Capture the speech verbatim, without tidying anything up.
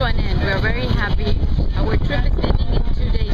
to an end. We're very happy. Our trip is ending in two days.